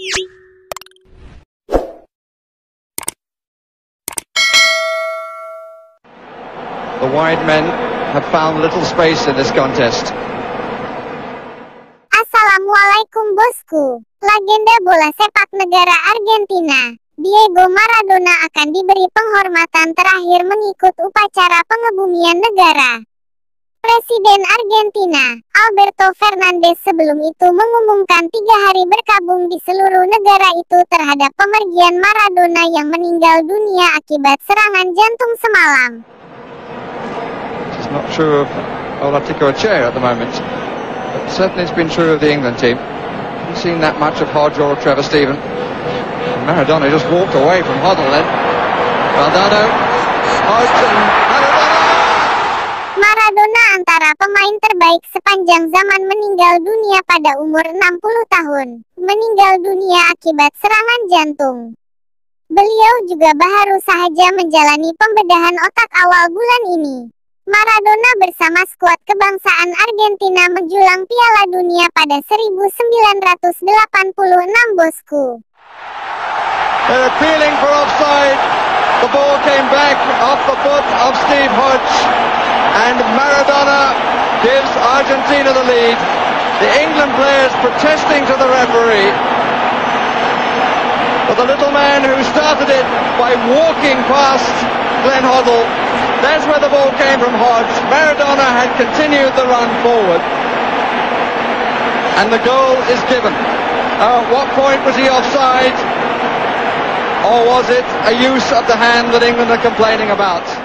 The wide men have found little space in this contest. Assalamualaikum bosku. Legenda bola sepak negara Argentina, Diego Maradona akan diberi penghormatan terakhir mengikut upacara pengebumian negara. Presiden Argentina, Alberto Fernandez sebelum itu mengumumkan 3 hari berkabung di seluruh negara itu terhadap pemergian Maradona yang meninggal dunia akibat serangan jantung semalam. It's not true of Olatico-Echea at the moment, but certainly it's been true of the England team. Haven't seen that much of Hodge or Trevor Steven. Maradona just walked away from Hoddle then. Valdano, Hodge and Maradona! Maradona antara pemain terbaik sepanjang zaman meninggal dunia pada umur 60 tahun. Meninggal dunia akibat serangan jantung. Beliau juga baru saja menjalani pembedahan otak awal bulan ini. Maradona bersama skuad kebangsaan Argentina menjulang Piala Dunia pada 1986 bosku. They're appealing for offside. The ball came back off the foot of Steve Hodge, and Maradona gives Argentina the lead. The England players protesting to the referee. But the little man who started it by walking past Glenn Hoddle, there's where the ball came from Hodge. Maradona had continued the run forward, and the goal is given. At what point was he offside? Or was it a use of the hand that England are complaining about?